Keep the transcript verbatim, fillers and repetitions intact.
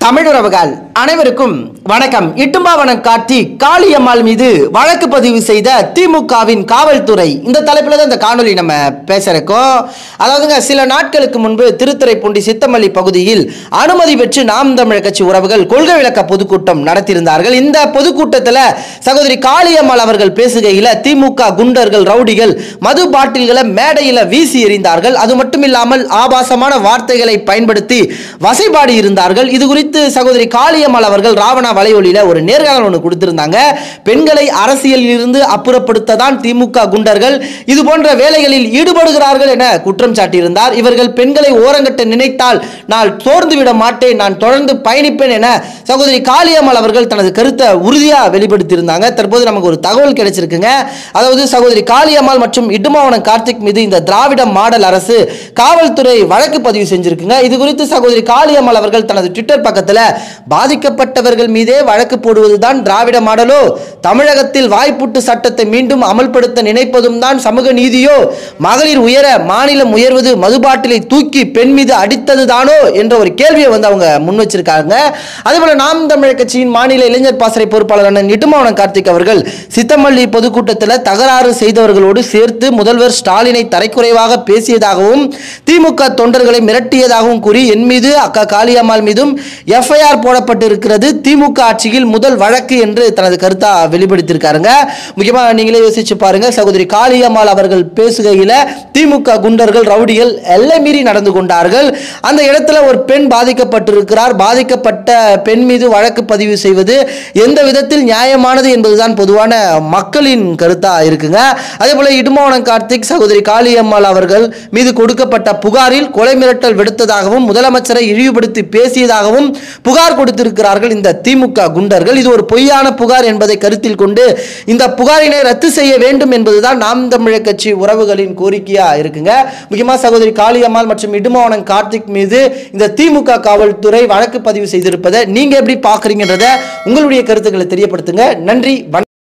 தமிழுறவுகள் அனைவருக்கும் வணக்கம். இட்டும்பாவனம் காட்டி காளியம்மாள் மீது வழக்கு பதிவு செய்த திமுகவின் காவல்துறை, இந்த தலைப்புல தான் இந்த காணொலி நம்ம பேசுறோம். அதாவதுங்க, சில நாட்களுக்கு முன்பு திருத்துறைப்பூண்டி சித்தமல்லி பகுதியில் அனுமதி பெற்று நாம் தமிழர் கட்சி உறவுகள் கொள்கை விளக்க பொதுக்கூட்டம் நடத்தியிருந்தார்கள். இந்த பொதுக்கூட்டத்தில் சகோதரி காளியம்மாள் அவர்கள் பேசுகையில் திமுக குண்டர்கள், ரவுடிகள் மது பாட்டில்களை மேடையில் வீசி எறிந்தார்கள். அது மட்டும் இல்லாமல் ஆபாசமான வார்த்தைகளை பயன்படுத்தி வசைபாடி இருந்தார்கள். இது குறித்து சகோதரி காளியம்மாள் அவர்கள் ராவணா வலையொலியில ஒரு நேர்காணல் ஒன்று கொடுத்திருந்தாங்க. பெண்களை அரசியலில் இருந்து அப்புறப்படுத்ததான் திமுக குண்டர்கள் இது போன்ற வேலைகளில் ஈடுபடுகிறார்கள் என குற்றம் சாட்டியிருந்தார். இவர்கள் பெண்களை ஓரங்கட்ட நினைத்தால் நான் சோர்ந்து விட மாட்டேன், நான் தொடர்ந்து பயணிப்பேன் என சகோதரி காளியம்மாள் அவர்கள் தனது கருத்தை உறுதியா வெளிப்படுத்தியிருந்தாங்க. தற்போது நமக்கு ஒரு தகவல் கிடைச்சிருக்குங்க. அதாவது சகோதரி காளியம்மாள் மற்றும் இட்டும்பாவனம் கார்த்திக் மீது இந்த திராவிட மாடல் அரசு காவல்துறை வழக்கு பதிவு செஞ்சிருக்குங்க. இது குறித்து சகோதரி காளியம்மாள் அவர்கள் தனது ட்விட்டர் பக்கத்தில் பாதிக்கப்பட்டவர்கள் மீதே வழக்கு போடுவதுதான் திராவிட மாடலோ, தமிழகத்தில் வாய்ப்புட்டு சட்டத்தை மீண்டும் அமல்படுத்த நினைப்பதும் தான் சமூக நீதியோ, மகளிர் உயர மாநிலம் உயர்வது மதுபாட்டிலை தூக்கி பெண் மீது அடித்தது தானோ என்ற ஒரு கேள்வியை வந்து அவங்க முன் வச்சிருக்காங்க. அதேபோல நாம் தமிழர் கட்சியின் மாநில இளைஞர் பாசறை பொறுப்பாளரான இட்டும்பாவனம் கார்த்திக் அவர்கள் சித்தமல்லி பொதுக்கூட்டத்தில் தகராறு செய்தவர்களோடு சேர்த்து முதல்வர் ஸ்டாலினை தரைக்குறைவாக பேசியதாகவும் திமுக தொண்டர்களை மிரட்டியதாகவும் கூறி என் மீது அக்கா காளியம்மாள் மீதும் எஃப்ஐஆர் போடப்பட்டிருக்கிறது, திமுக ஆட்சியில் முதல் வழக்கு என்று தனது கருத்தா வெளிப்படுத்தியிருக்காருங்க. முக்கியமாக நீங்களே யோசிச்சு பாருங்க, சகோதரி காளியம்மாள் அவர்கள் பேசுகையில் திமுக குண்டர்கள், ரவுடிகள் எல்லை மீறி நடந்து கொண்டார்கள். அந்த இடத்துல ஒரு பெண் பாதிக்கப்பட்டிருக்கிறார். பாதிக்கப்பட்ட பெண் மீது வழக்கு பதிவு செய்வது எந்த விதத்தில் நியாயமானது என்பதுதான் பொதுவான மக்களின் கருத்தா இருக்குங்க. அதே போல இட்டும்பாவனம் கார்த்திக் சகோதரி காளியம்மாள் அவர்கள் மீது கொடுக்கப்பட்ட புகாரில் கொலை மிரட்டல் விடுத்ததாகவும் முதலமைச்சரை இழிவுபடுத்தி பேசியதாகவும் புகார் கொடுத்திருக்கிறார்கள் இந்த திமுக குண்டர்கள். இது ஒரு பொய்யான புகார் என்பதை கருத்தில் கொண்டு இந்த புகாரினை ரத்து செய்ய வேண்டும் என்பதுதான் நாம் தமிழர் கட்சி உறவுகளின் கோரிக்கையா இருக்குங்க. முக்கியமாக சகோதரி காளியம்மாள் மற்றும் இட்டும்பாவனம் கார்த்திக் மீது இந்த திமுக காவல்துறை வழக்கு பதிவு செய்திருப்பதை நீங்க எப்படி பாக்குறீங்கன்றத உங்களுடைய கருத்துக்களை தெரியப்படுத்துங்க. நன்றி.